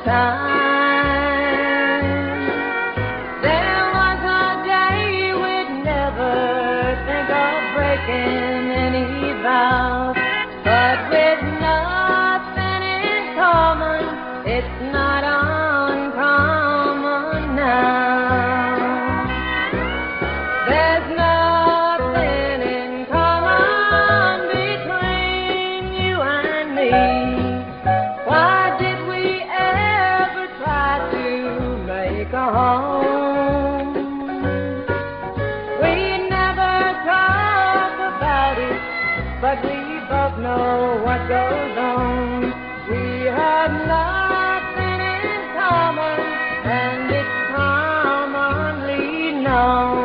time. There was a day we'd never think of breaking any vows, but with nothing in common, it's not uncommon now. There's nothing in common between you and me. Why did we ever try to make a home? We never talk about it, but we both know what goes on. We have nothing in common, and it's commonly known.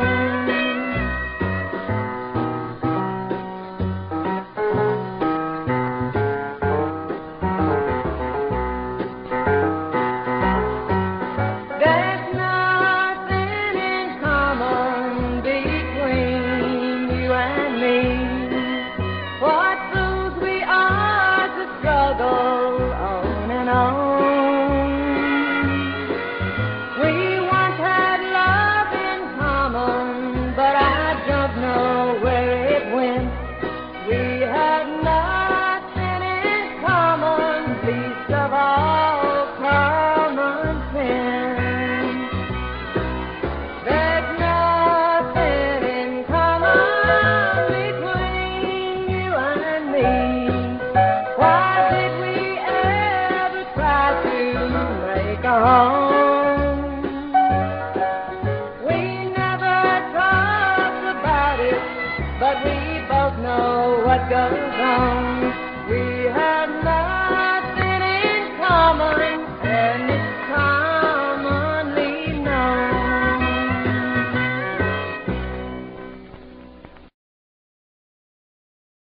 There's nothing in common between you and me. What fools we are to struggle on and on. We once had love in common, but I don't know where it went. We had nothing in common, least of all common sense. There's nothing in common between you and me. Why did we ever try to make a home? We never talked about it, but we both know what goes on. We have